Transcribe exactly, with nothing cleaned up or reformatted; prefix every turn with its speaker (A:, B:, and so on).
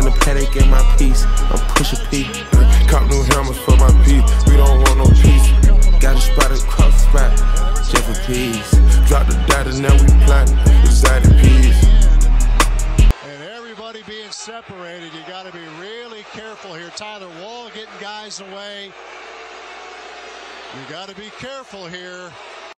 A: the paddock in my piece. I'm pushing P. Cop new hammers for my P. We don't want no peace. Got a spot across the spot, just for peace. Drop the data, now we plotting. Excited peace.
B: And everybody being separated, you got to be really careful here. Tyler Wall getting guys away. You got to be careful here.